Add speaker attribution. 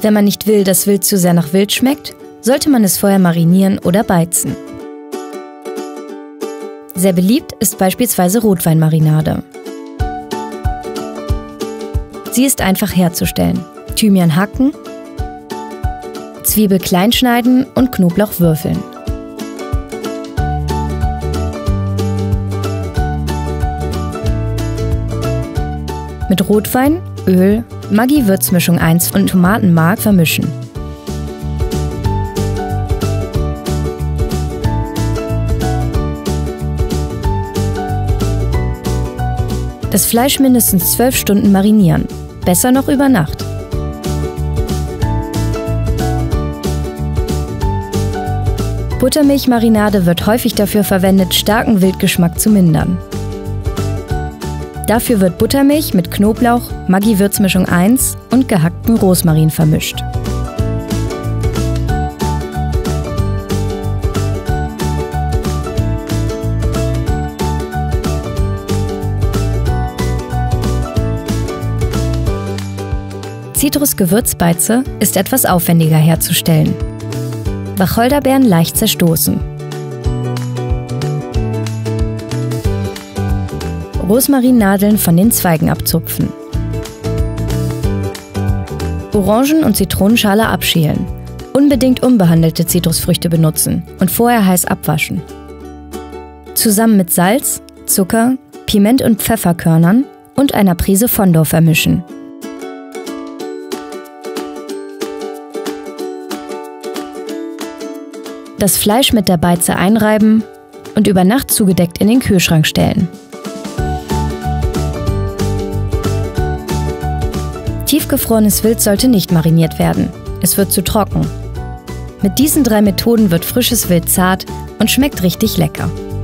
Speaker 1: Wenn man nicht will, dass Wild zu sehr nach Wild schmeckt, sollte man es vorher marinieren oder beizen. Sehr beliebt ist beispielsweise Rotweinmarinade. Sie ist einfach herzustellen. Thymian hacken, Zwiebel klein schneiden und Knoblauch würfeln. Mit Rotwein, Öl, Maggi-Würzmischung 1 und Tomatenmark vermischen. Das Fleisch mindestens 12 Stunden marinieren, besser noch über Nacht. Buttermilchmarinade wird häufig dafür verwendet, starken Wildgeschmack zu mindern. Dafür wird Buttermilch mit Knoblauch, Maggi-Würzmischung 1 und gehacktem Rosmarin vermischt. Zitrusgewürzbeize ist etwas aufwendiger herzustellen. Wacholderbeeren leicht zerstoßen. Rosmarinnadeln von den Zweigen abzupfen. Orangen- und Zitronenschale abschälen. Unbedingt unbehandelte Zitrusfrüchte benutzen und vorher heiß abwaschen. Zusammen mit Salz, Zucker, Piment- und Pfefferkörnern und einer Prise Fondor vermischen. Das Fleisch mit der Beize einreiben und über Nacht zugedeckt in den Kühlschrank stellen. Tiefgefrorenes Wild sollte nicht mariniert werden. Es wird zu trocken. Mit diesen 3 Methoden wird frisches Wild zart und schmeckt richtig lecker.